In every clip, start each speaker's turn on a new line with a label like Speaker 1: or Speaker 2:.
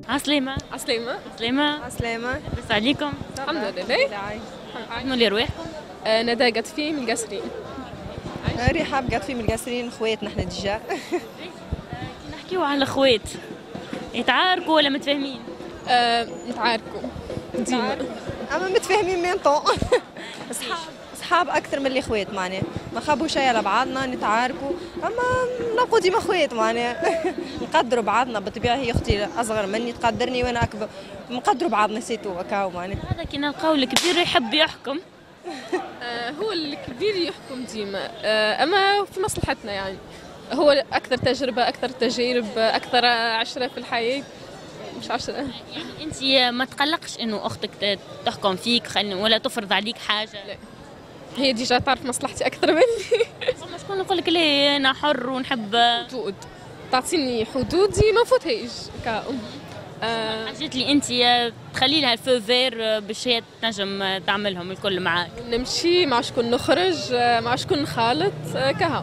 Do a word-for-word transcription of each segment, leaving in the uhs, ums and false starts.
Speaker 1: عسلامة.
Speaker 2: عسلامة.
Speaker 1: عسلامة.
Speaker 3: عسلامة.
Speaker 1: لاباس عليكم؟
Speaker 2: الحمد لله.
Speaker 1: شنو اللي رواحكم؟
Speaker 2: آه ندى قطفي من القصرين.
Speaker 3: رحاب قطفي من القصرين، خوات نحن ديجا.
Speaker 1: كي نحكيو على الاخوات يتعاركوا ولا متفاهمين؟
Speaker 2: آه نتعاركوا ديما.
Speaker 3: اما متفاهمين ميم طون. اصحاب اصحاب اكثر من اللي خوات معناها، ما خابوا شيء على بعضنا نتعاركوا، اما نبقوا ديما خوات معناها. نقدروا بعضنا بالطبيعه، هي اختي اصغر مني تقدرني وانا اكبر، نقدروا بعضنا سيتو هكاو معناها.
Speaker 1: هذا كي نلقاو الكبير يحب يحكم.
Speaker 2: آه هو الكبير يحكم ديما، آه اما في مصلحتنا يعني. هو اكثر تجربة، اكثر تجارب، اكثر عشرة في الحياة. مش عشرة.
Speaker 1: يعني انت ما تقلقش انه اختك تحكم فيك ولا تفرض عليك حاجه؟
Speaker 2: لا، هي ديجا تعرف مصلحتي اكثر مني.
Speaker 1: فما شكون يقول لك لا انا حر ونحب
Speaker 2: حدود، تعطيني حدودي ما نفوتهاش كأم.
Speaker 1: آه الحاجات اللي انت تخلي لها الفو فير باش هي تنجم تعملهم الكل معاك.
Speaker 2: نمشي مع شكون، نخرج مع شكون، نخالط كها.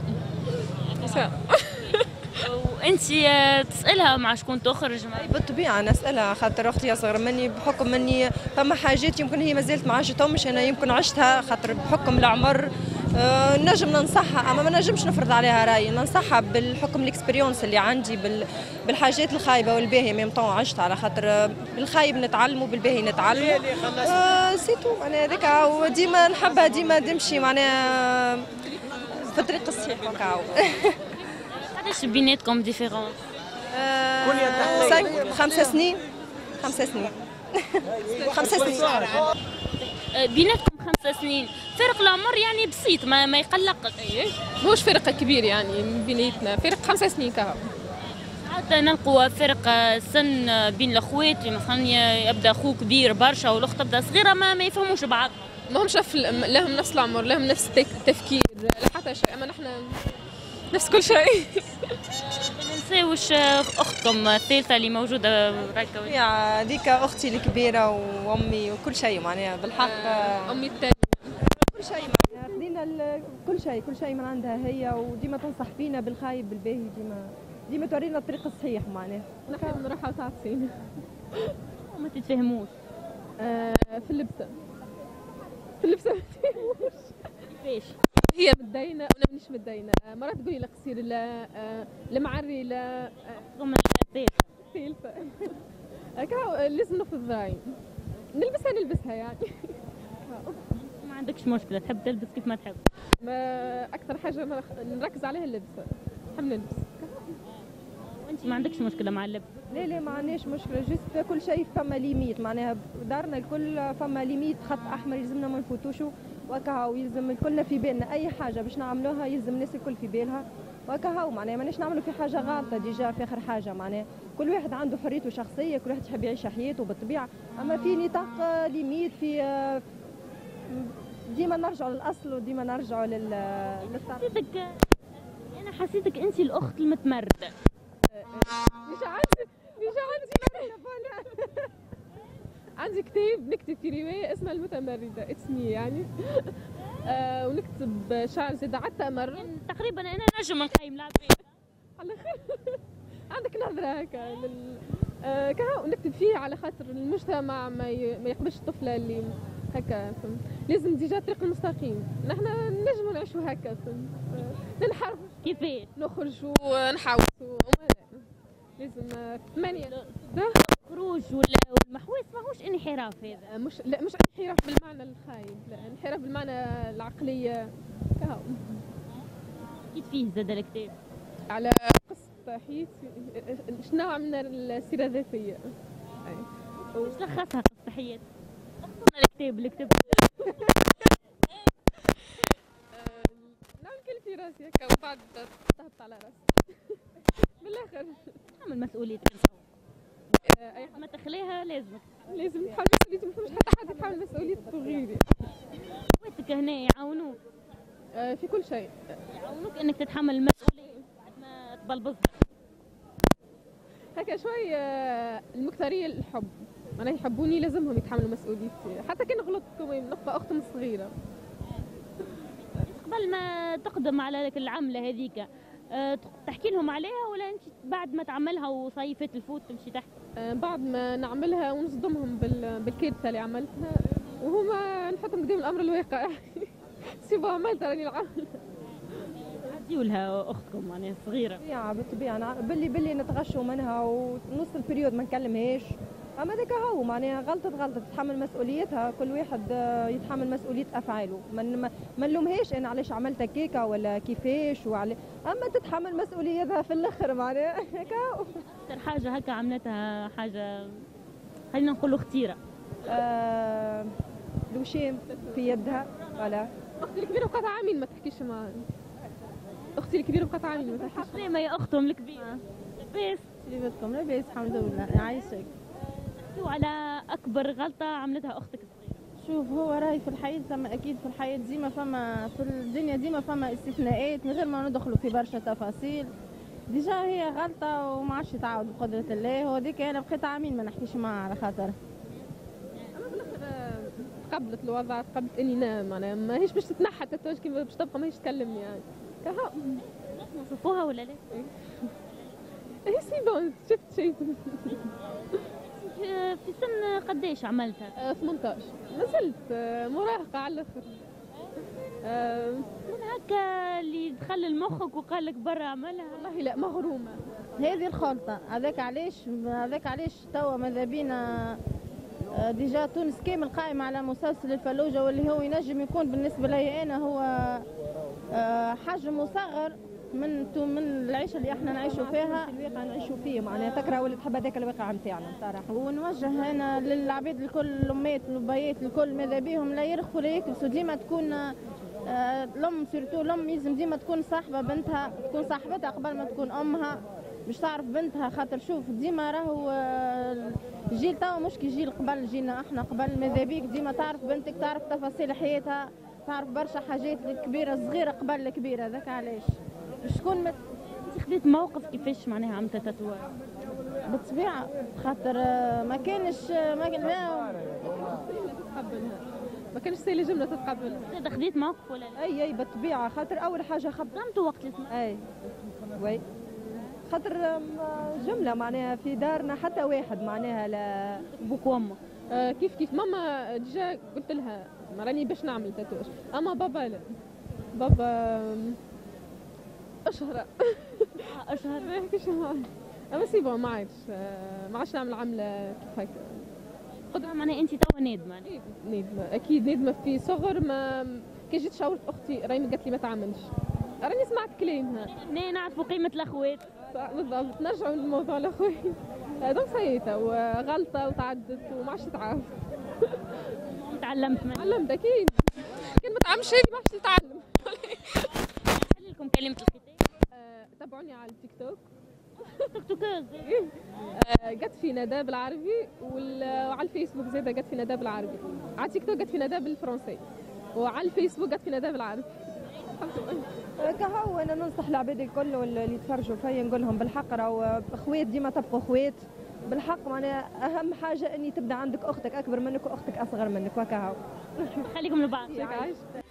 Speaker 1: وانت تسالها مع شكون تخرج مع؟
Speaker 3: بالطبيعه نسالها، خاطر اختي اصغر مني، بحكم اني فما حاجات يمكن هي مازالت ما عاشتهمش، انا يمكن عشتها، خاطر بحكم العمر أه نجم ننصحها، اما ما نجمش نفرض عليها رايي، ننصحها بالحكم الاكسبيريونس اللي عندي، بالحاجات الخايبه والباهيه ميم طون عشت، على خاطر بالخايب نتعلموا بالباهي نتعلموا. أه سيتو انا هذاك، وديما نحبها ديما تمشي معناها في الطريق الصحيح وكاو.
Speaker 1: قداش بيناتكم ديفيرونس؟
Speaker 3: أه خمسة سنين. خمسة سنين. خمسة سنين.
Speaker 1: بيناتكم خمسة سنين، فرق العمر يعني بسيط، ما ما يقلقش.
Speaker 2: ايه مش فرق كبير يعني بيناتنا، فرق خمسة سنين كهو.
Speaker 1: حتى نلقوا فرق سن بين الاخوات، مثلا يبدا اخوه كبير برشا والاخت تبدا صغيره، ما, ما يفهموش بعض.
Speaker 2: ما همش لهم نفس العمر، لهم نفس التفكير، لا حتى شيء، اما نحن نفس كل شيء.
Speaker 1: ما ننساوش اختكم الثالثه اللي موجوده راكا.
Speaker 3: يا ديك اختي الكبيره وامي وكل شيء معناها بالحق.
Speaker 2: آه امي الثانيه
Speaker 3: كل شيء معناها خذينا كل شيء، كل شيء من عندها هي، وديما تنصح فينا بالخايب بالباهي، ديما ديما تورينا الطريق الصحيح معناها.
Speaker 2: نحن نروحها تعطينا.
Speaker 1: ما تتفاهموش؟
Speaker 2: آه في اللبسه، في اللبسه ما تتفاهموش.
Speaker 1: كيفاش؟
Speaker 2: هي متدينه وانا مانيش متدينه، مرات تقولي لا قصير، لا المعري، لا
Speaker 1: ثم
Speaker 2: ثالثه. هكا لازم نفرض رايي، نلبسها نلبسها يعني.
Speaker 1: ما عندكش مشكله، تحب تلبس كيف ما تحب؟
Speaker 2: ما اكثر حاجه نركز عليها اللبس، نحب نلبس.
Speaker 1: وانت ما عندكش مشكله مع اللبس؟
Speaker 3: لا لا ما عندناش مشكله، جست كل شيء فما ليميت معناها، دارنا الكل فما ليميت، خط احمر يلزمنا ما نفوتوشو وكهو، يلزم الكلنا في بالنا اي حاجه باش نعملوها يلزم الناس الكل في بالها وكهو معناها، ماناش نعملوا في حاجه غلطه ديجا في اخر حاجه معناها، كل واحد عنده حريته الشخصيه، كل واحد يحب يعيش حياته بالطبيعه، اما في نطاق ليميت، في ديما نرجعوا للاصل وديما نرجعوا لل
Speaker 1: حسيتك انا حسيتك انت الاخت المتمرده.
Speaker 2: مش عندي مش عندي عندي كتاب نكتب في روايه اسمها المتمرده، اسمي يعني. آه ونكتب شعر زاد على التأمر.
Speaker 1: يعني تقريبا انا نجم نقيم لعبه
Speaker 2: على خير. عندك نظره هكا لل... آه كها، ونكتب فيه على خاطر المجتمع ما, ي... ما يقبلش الطفله اللي هكا، فهمت؟ لازم ديجا الطريق المستقيم، نحن نجموا نعيشوا هكا، فهمت؟ ننحرفوا
Speaker 1: كيفاش؟
Speaker 2: نخرجوا ونحاوسوا وما لازم ثمانية.
Speaker 1: خروج ولا والمحوس ماهوش انحراف هذا؟
Speaker 2: مش لا مش انحراف بالمعنى الخايب، لا انحراف بالمعنى العقلية كهو.
Speaker 1: أكيد فيه زاد الكتاب
Speaker 2: على قصة حياتي، نوع من السيرة الذاتية.
Speaker 1: وش لخصها قصة حياتي؟ اختنا الكتاب الكتاب.
Speaker 2: نعمل كل في راسي هكا وبعد تهبط على راسي. بالاخر
Speaker 1: تعمل مسؤوليتك انت.
Speaker 2: اي
Speaker 1: ما تخليها لازم
Speaker 2: لازم تحمل مسؤوليتك، مش حتى حد يتحمل مسؤوليته غيري.
Speaker 1: خواتك هنا يعاونوك
Speaker 2: آه في كل شيء،
Speaker 1: يعاونوك انك تتحمل المسؤوليه ما تبلبظ
Speaker 2: هكا شوي. آه المكثريه الحب، انا يحبوني لازمهم يتحملوا مسؤوليتي، حتى كان غلطت نقطه اختهم الصغيره.
Speaker 1: قبل ما تقدم على لك العمله هذيك أه تحكي لهم عليها، ولا انت بعد ما تعملها وصيفت الفوت تمشي تحت؟
Speaker 2: بعد ما نعملها ونصدمهم بالكارثه اللي عملتها وهما نحطهم قدام الامر الواقع. سيبو عملتها راني نعمل.
Speaker 1: عديوا لها اختكم معناها صغيره.
Speaker 3: بالطبيعه بالطبيعه باللي باللي نتغشوا منها ونص البريود ما نكلمهاش. اما هذاك هو معناها غلطت غلطت تتحمل مسؤوليتها، كل واحد يتحمل مسؤوليه افعاله، ما نلومهاش انا علاش عملت هكاكا ولا كيفاش وعلى، اما تتحمل مسؤوليتها في الاخر معناها هكا.
Speaker 1: اكثر حاجه هكا عملتها حاجه خلينا نقولوا خطيره.
Speaker 3: آه الوشام في يدها. فوالا.
Speaker 2: اختي الكبيره بقات عامين ما تحكيش معايا. اختي الكبيره بقات عامين ما تحكيش.
Speaker 1: حسيمه يا اختهم الكبيره. لاباس؟
Speaker 4: لاباسكم؟ لاباس الحمد لله يعيشك.
Speaker 1: على اكبر غلطه عملتها اختك الصغيره.
Speaker 4: شوف هو راي في الحياه فما اكيد في الحياه ديما فما في الدنيا ديما فما استثناءات من غير ما ندخلوا في برشا تفاصيل. ديجا هي غلطه وما عادش تعاود بقدره الله، وهذيك انا بقيت عامين ما نحكيش معها على خاطر.
Speaker 2: اما بالاخر تقبلت الوضع، تقبلت اني نام معناها ماهيش باش تتنحى تتوج كيما باش تبقى ماهيش تكلمني يعني. كها
Speaker 1: نصفوها ولا لا؟
Speaker 2: هي سي بون شفت شيء.
Speaker 1: في سن قديش عملتها؟
Speaker 2: ثمنطاش. ما زلت مراهقة على الآخر.
Speaker 1: من هكا اللي دخل لمخك وقال لك برا عملها؟
Speaker 2: والله لا مغرومة.
Speaker 4: هذه الخلطة، هذاك علاش هذاك علاش توا ماذا بينا ديجا تونس كامل قائمة على مسلسل الفلوجة، واللي هو ينجم يكون بالنسبة لي أنا هو حجم مصغر من من العيشه اللي احنا نعيشوا فيها،
Speaker 3: الواقع نعيشوا فيه معناها تكره ولا تحب هذاك الواقع نتاعنا صراحه.
Speaker 4: ونوجه انا للعباد الكل، الامات البيات الكل، ماذا بيهم لا يرخوا لا يكبسوا، ديما تكون آه الام سيرتو الام يلزم ديما تكون صاحبه بنتها، تكون صاحبتها قبل ما تكون امها باش تعرف بنتها. خاطر شوف ديما راهو آه الجيل توا مش كي جيل قبل، جيلنا احنا قبل ماذا بيك ديما تعرف بنتك، تعرف تفاصيل حياتها، تعرف برشا حاجات الكبيره صغيره قبل الكبيره. ذاك علاش شكون مت...
Speaker 1: انت خديت موقف كيفاش معناها عملت تاتواج؟
Speaker 4: بالطبيعه خاطر ما كانش ما كان لا
Speaker 2: تتقبلها، ما كانش سهل جمله تتقبلها.
Speaker 1: انت خديت موقف ولا لا؟
Speaker 3: اي اي بالطبيعه خاطر اول حاجه
Speaker 1: خدمتوا وقت الاسم.
Speaker 3: اي وي خاطر جمله معناها في دارنا حتى واحد معناها لا
Speaker 1: بوك وامك.
Speaker 2: آه كيف كيف ماما ديجا قلت لها ما راني باش نعمل تاتواج، اما بابا لا، بابا اشهر
Speaker 1: اشهر
Speaker 2: ما يحكيش معايا. اما سي بون ما عادش ما عادش نعمل عمله كيف هكا.
Speaker 1: قدرة معناها انت توا نادمه؟
Speaker 2: نادمه اكيد نادمه. في صغر ما كي جيت شاورت اختي راهي قالت لي ما تعملش، راني سمعت كلامها.
Speaker 1: انا نعرفوا قيمه الاخوات.
Speaker 2: بالضبط. نرجعوا للموضوع الاخوات. دونك سيتها وغلطه وتعدت وما عادش تعاود.
Speaker 1: تعلمت منها.
Speaker 2: تعلمت اكيد. كان ما تعملش هذه ما عادش نتعلم.
Speaker 1: خلي لكم كلمه الختام.
Speaker 2: تابعوني على التيك توك.
Speaker 1: تيك توكوز.
Speaker 2: قد في ندى بالعربي، وعلى الفيسبوك زاده قد في ندى بالعربي. على التيك توك قد في ندى بالفرنسي، وعلى الفيسبوك قد في ندى بالعربي.
Speaker 3: كهو انا ننصح العباد الكل اللي يتفرجوا فيا نقول لهم بالحق راهو اخوات ديما تبقوا اخوات بالحق. معناها اهم حاجه اني تبدا عندك اختك اكبر منك واختك اصغر منك وكهو.
Speaker 1: خليكم لبعض.